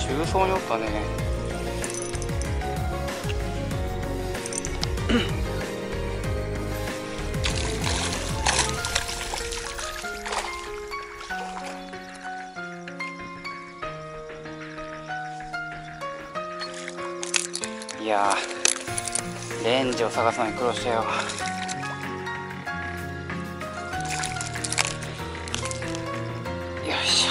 重曹におったね。いやー、レンジを探すのに苦労したよ。よいしょ。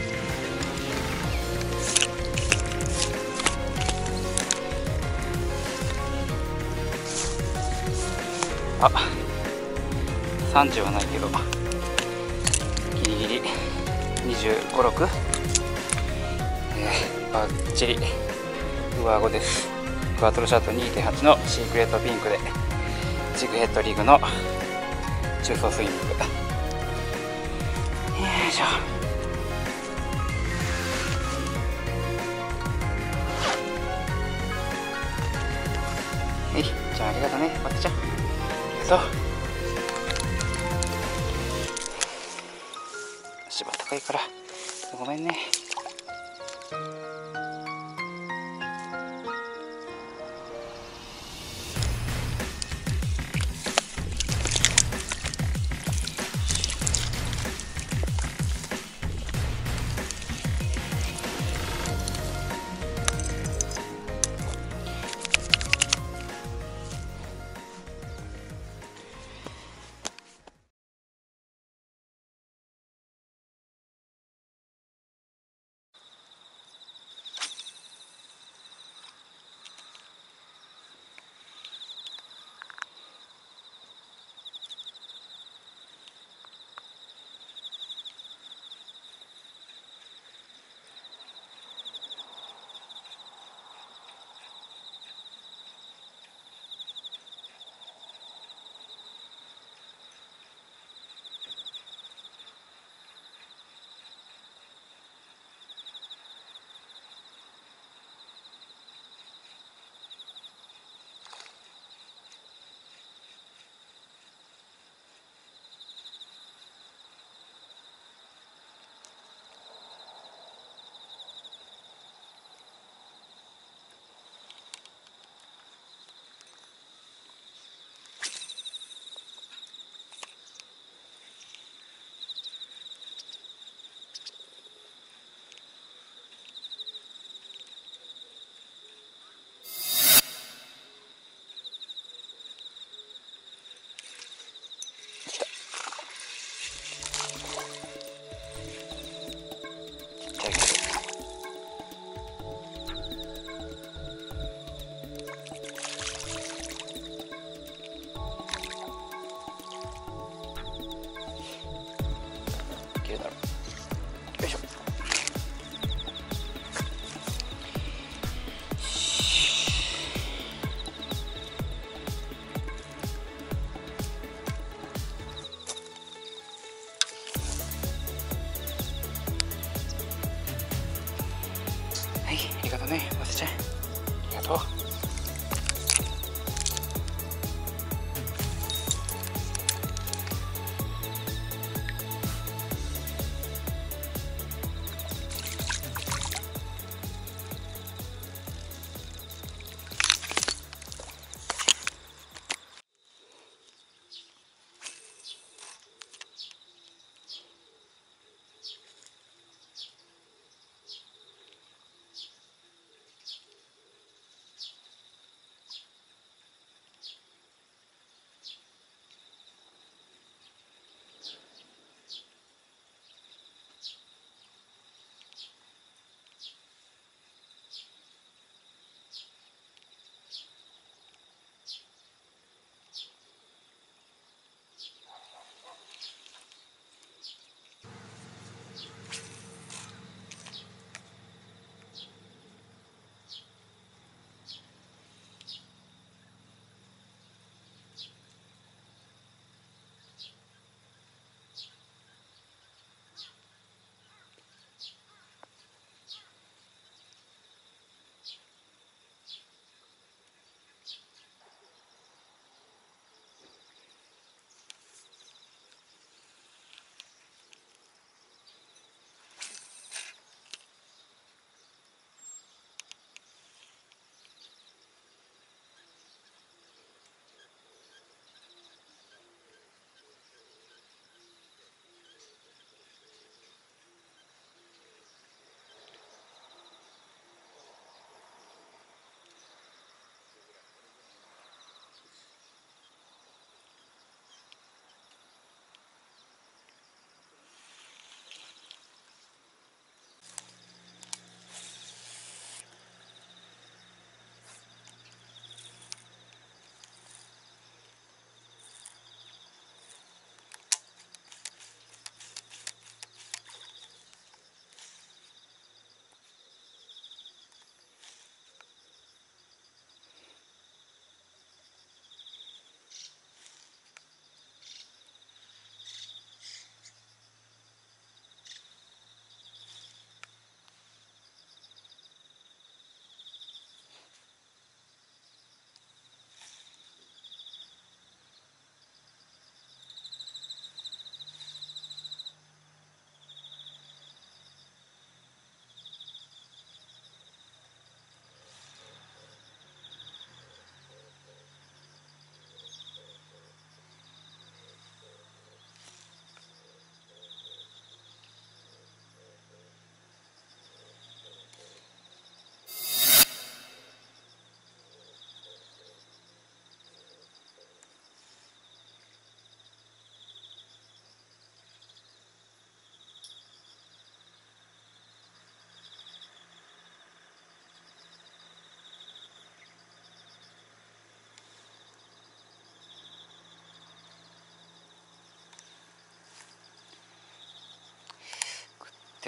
あ、30はないけどギリギリ25、6、バッチリ上顎です。クワトロシャート 2.8 のシークレットピンクでジグヘッドリグの中層スイング。よいしょ。じゃあありがとうね、まつちゃん。ありがとう。芝高いからごめんね。ありがとうね、まつちゃん。ありがとう。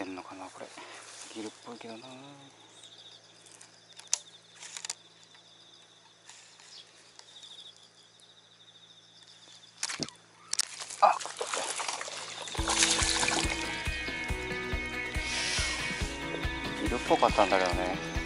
んのかなこれ。ギルっぽいけどな。あ、ギルっぽかったんだけどね。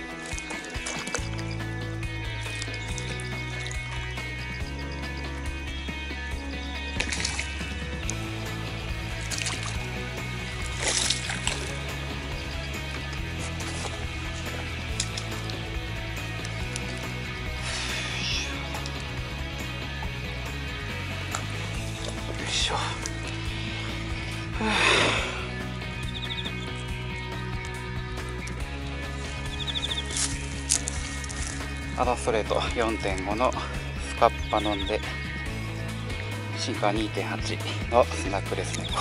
アドストレート 4.5 のスカッパ飲んで、シンカー 2.8 のスナックレスネコ。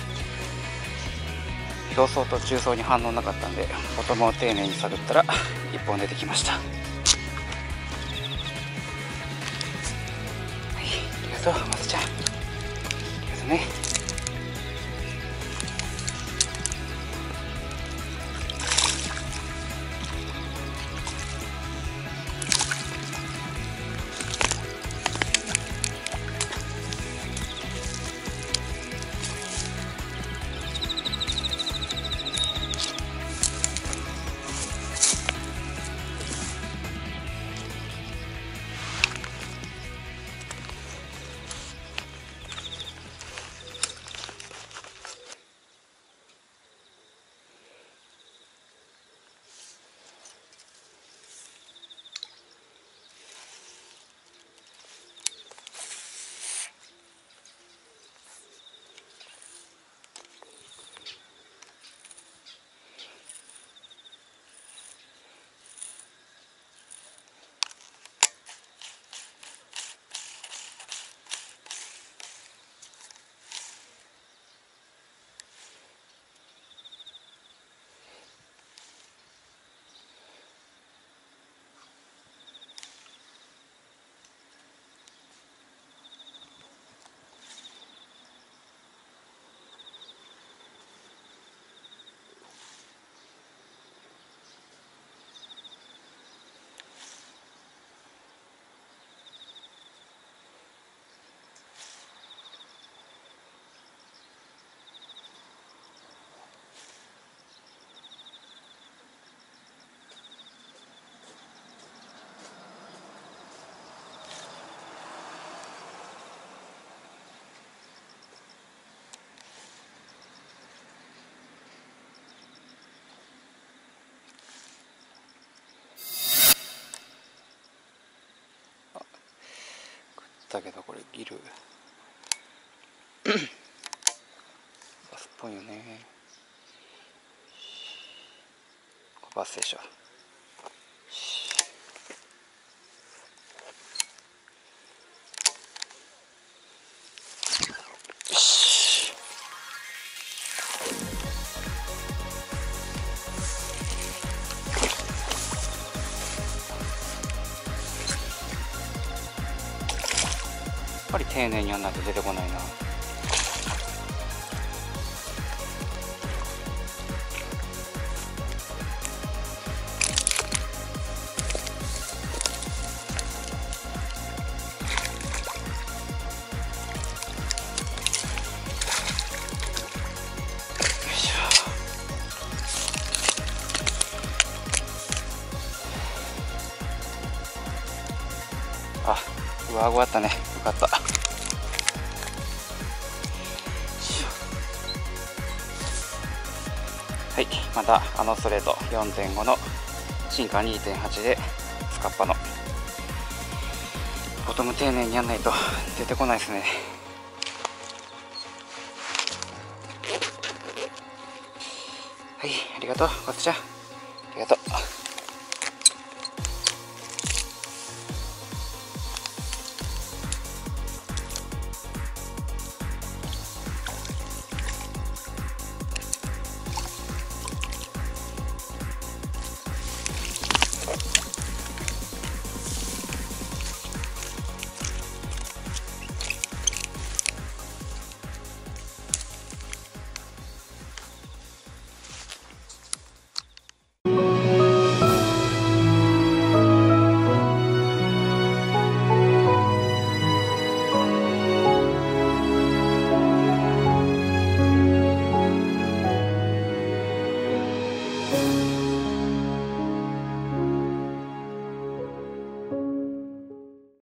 表層と中層に反応なかったんで、ボトムを丁寧に探ったら1本出てきました。はい、ありがとうまずちゃん。ありがとうね。だけどこれギルガスっぽいよね。バスでしょ。やっぱり丁寧にやんないと出てこないな。あ、上顎あったね。よかった。はい、またあのストレート 4.5 のシンカー 2.8 でスカッパのボトム丁寧にやんないと出てこないですね。はい、ありがとうわつちゃん、ありがとう。 す。